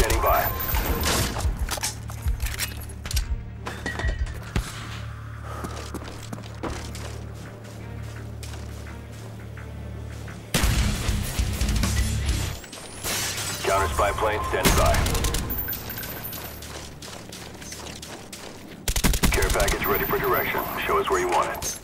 standing by. Counter spy plane standing by. Care package ready for direction. Show us where you want it.